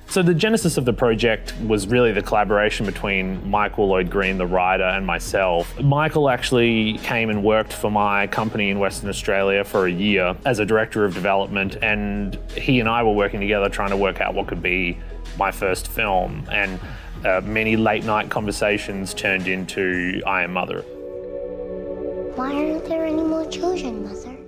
So the genesis of the project was really the collaboration between Michael Lloyd Green, the writer, and myself. Michael actually came and worked for my company in Western Australia for a year as a director of development, and he and I were working together trying to work out what could be my first film, and many late night conversations turned into I Am Mother. Why aren't there any more children, Mother?